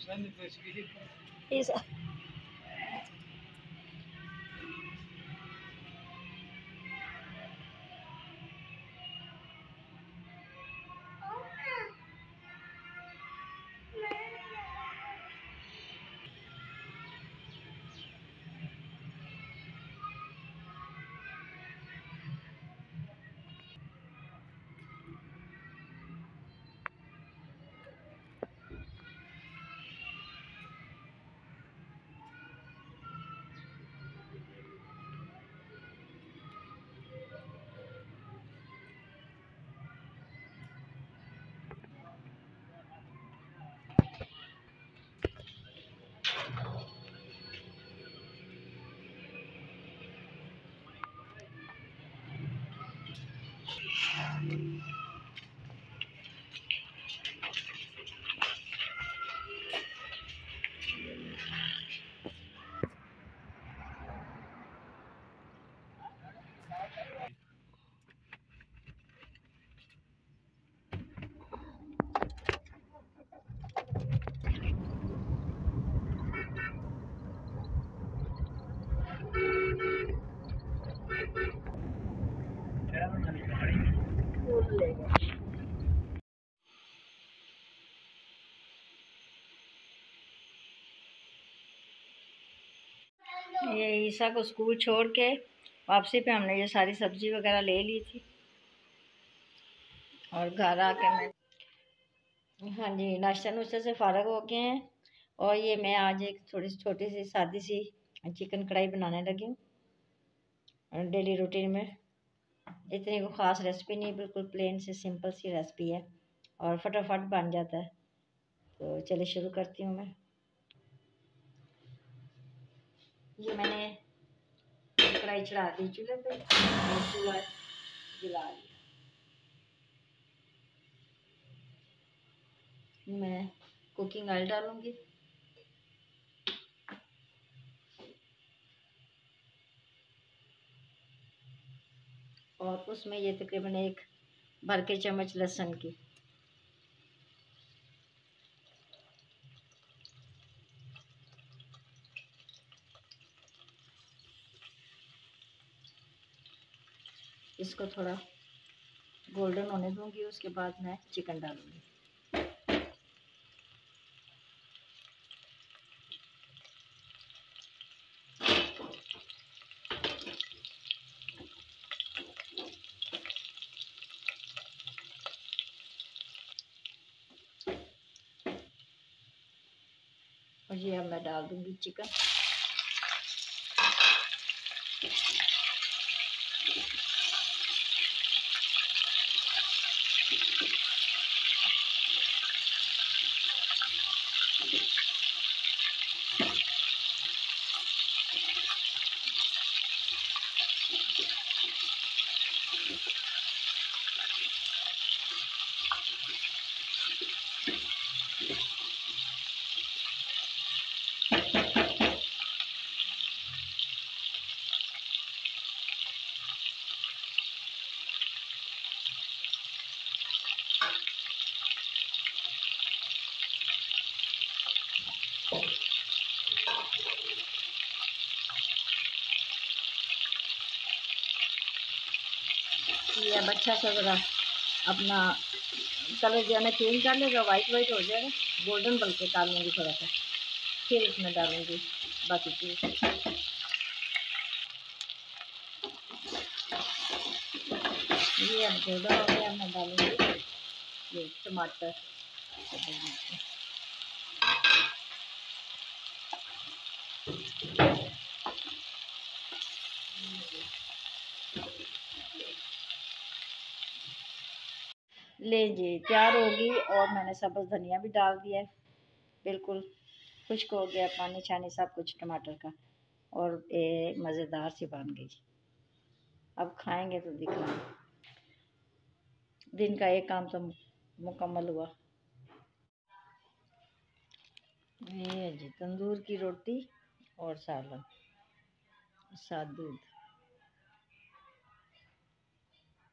इस ये ईसा को स्कूल छोड़ के वापसी पे हमने ये सारी सब्जी वगैरह ले ली थी और घर आके मैं हाँ जी नाश्ता नुश्ते से फ़ारग हो गए हैं। और ये मैं आज एक थोड़ी छोटी सी सादी सी चिकन कढ़ाई बनाने लगी हूँ डेली रूटीन में। इतनी कोई ख़ास रेसिपी नहीं, बिल्कुल प्लेन से सिंपल सी रेसिपी है और फटाफट बन जाता है। तो चलिए शुरू करती हूँ मैं। ये मैंने कढ़ाई चढ़ा दी चूल्हे पे और चूल्हा जला लिया। मैं कुकिंग ऑयल डालूंगी और उसमें ये तकरीबन एक भर के चम्मच लहसुन की, इसको थोड़ा गोल्डन होने दूंगी। उसके बाद मैं चिकन डालूंगी। और ये अब मैं डाल दूंगी चिकन। ये अब अच्छा सा ज़रा अपना कलर जो है ना चेंज कर लेगा, वाइट वाइट हो जाएगा, गोल्डन बल्कि डालूंगी थोड़ा सा, फिर इसमें डालूंगी बाकी चीज़। ये अब गोल्डन हो गया, मैं डालूंगी ये टमाटर। ले जी तैयार होगी और मैंने सब्ज़ धनिया भी डाल दिया है। बिल्कुल खुश्क हो गया पानी छानी सब कुछ टमाटर का और ये मज़ेदार सी बन गई। अब खाएंगे तो दिखाएं। दिन का एक काम तो मुकम्मल हुआ। ये है जी तंदूर की रोटी और सालन, साथ दूध।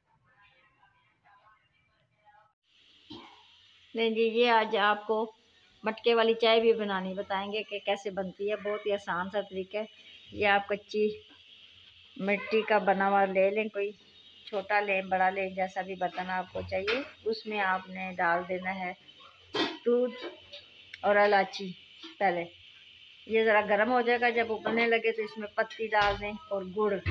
ले लीजिए आज आपको मटके वाली चाय भी बनानी बताएंगे कि कैसे बनती है। बहुत ही आसान सा तरीका है। ये आप कच्ची मिट्टी का बना हुआ ले लें, कोई छोटा लें बड़ा लें, जैसा भी बर्तन आपको चाहिए। उसमें आपने डाल देना है दूध और इलायची। पहले ये ज़रा गर्म हो जाएगा, जब उबलने लगे तो इसमें पत्ती डाल दें और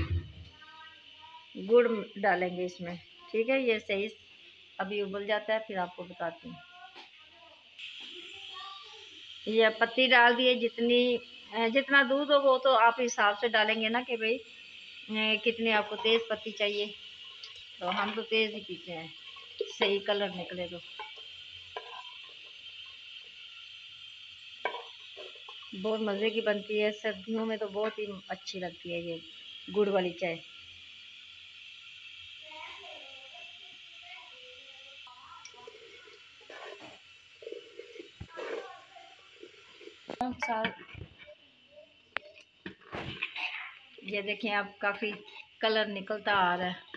गुड़ डालेंगे इसमें। ठीक है, ये सही अभी उबल जाता है, फिर आपको बताती हूँ। ये पत्ती डाल दिए, जितना दूध हो वो तो आप हिसाब से डालेंगे ना कि भाई कितनी आपको तेज़ पत्ती चाहिए। तो हम तो तेज़ ही पीते हैं, सही कलर निकले तो। बहुत मज़े की बनती है, सर्दियों में तो बहुत ही अच्छी लगती है ये गुड़ वाली चाय। ये देखें अब काफ़ी कलर निकलता आ रहा है।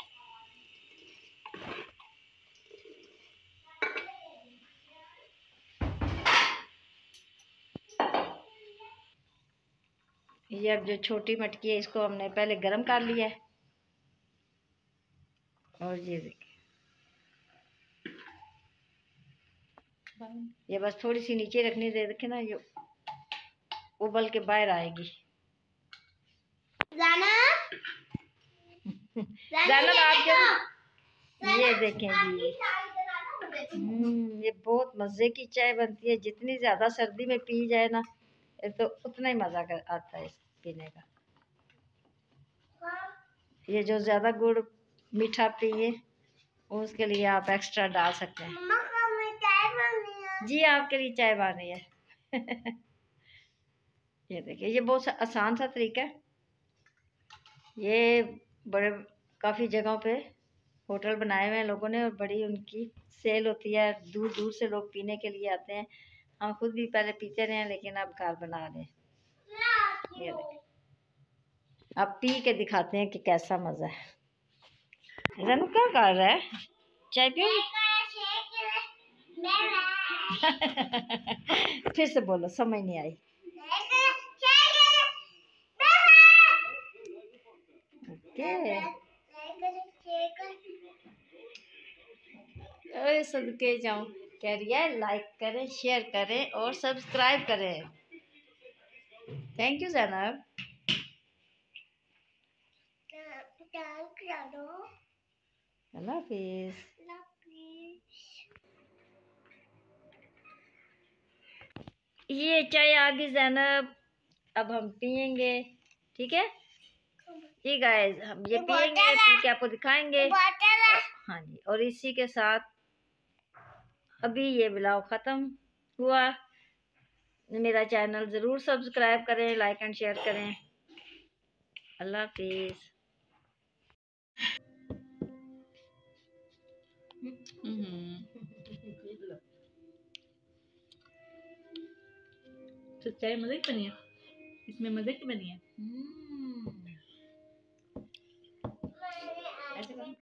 ये अब जो छोटी मटकी है इसको हमने पहले गरम कर लिया है। और ये देखिए, ये बस थोड़ी सी नीचे रखनी दे रखे ना, ये उबल के बाहर आएगी। जानब आप ये देखें जी, ये बहुत मज़े की चाय बनती है। जितनी ज़्यादा सर्दी में पी जाए ना तो उतना ही मज़ा आता है पीने का। ये जो ज़्यादा गुड़ मीठा पिए उसके लिए आप एक्स्ट्रा डाल सकते हैं। जी आपके लिए चाय बन रही है। ये देखिए, ये बहुत आसान सा तरीका है। ये बड़े काफ़ी जगहों पे होटल बनाए हुए हैं लोगों ने, और बड़ी उनकी सेल होती है। दूर दूर से लोग पीने के लिए आते हैं। हम खुद भी पहले पीते रहे हैं, लेकिन अब घर बना रहे हैं। ये देखिए, अब पी के दिखाते हैं कि कैसा मज़ा है। रन क्या कर रहा है, चाय पियो? फिर से बोलो, समझ नहीं आई। ओके, सदके जाऊं, कह रही है लाइक करें, शेयर करें और सब्सक्राइब करें। Thank you Zainab. अल्लाह हाफिज़। ये चाय आ गई जैनब, अब हम पियेंगे। ठीक है जी गाइस, हम ये पियेंगे, पी के आपको दिखाएंगे। हाँ जी, और इसी के साथ अभी ये ब्लॉग ख़त्म हुआ। मेरा चैनल ज़रूर सब्सक्राइब करें, लाइक एंड शेयर करें। अल्लाह हाफिज़। तो चाय मज़े की बनी है, इसमें मज़े की बनी है।